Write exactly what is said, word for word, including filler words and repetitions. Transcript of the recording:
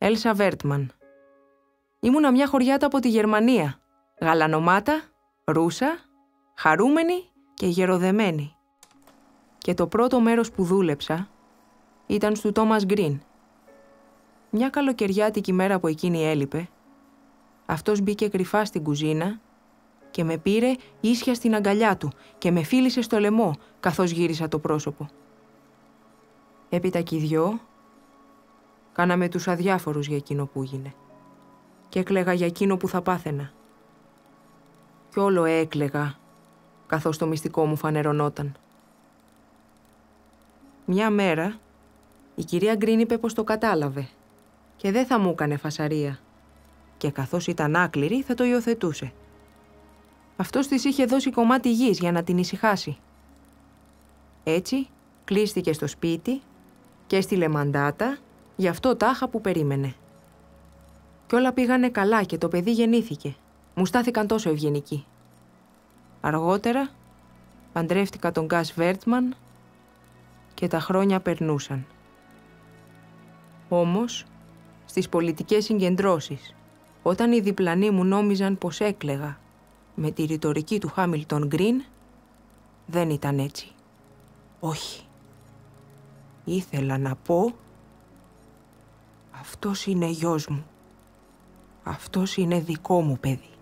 Έλσα Βέρτμαν. Ήμουνα μια χωριάτα από τη Γερμανία. Γαλανομάτα, ρούσα, χαρούμενη και γεροδεμένη. Και το πρώτο μέρος που δούλεψα ήταν στου Τόμας Γκριν. Μια καλοκαιριάτικη μέρα που εκείνη έλειπε, αυτός μπήκε κρυφά στην κουζίνα και με πήρε ίσια στην αγκαλιά του και με φίλησε στο λαιμό καθώς γύρισα το πρόσωπο. Έπειτα κι οι δυο κάναμε τους αδιάφορους για εκείνο που έγινε και έκλαιγα για εκείνο που θα πάθαινα. Κι όλο έκλαιγα καθώς το μυστικό μου φανερωνόταν. Μια μέρα η κυρία Γκριν είπε πως το κατάλαβε και δεν θα μου έκανε φασαρία και καθώς ήταν άκληρη θα το υιοθετούσε. Αυτός της είχε δώσει κομμάτι γης για να την ησυχάσει. Έτσι κλείστηκε στο σπίτι και έστειλε μαντάτα γι' αυτό τάχα που περίμενε. Κι όλα πήγανε καλά και το παιδί γεννήθηκε. Μου στάθηκαν τόσο ευγενικοί. Αργότερα παντρεύτηκα τον Γκάς Βέρτμαν και τα χρόνια περνούσαν. Όμως, στις πολιτικές συγκεντρώσεις, όταν οι διπλανοί μου νόμιζαν πως έκλαιγα με τη ρητορική του Χάμιλτον Γκριν, δεν ήταν έτσι. Όχι. Ήθελα να πω, αυτός είναι γιος μου. Αυτός είναι δικό μου παιδί.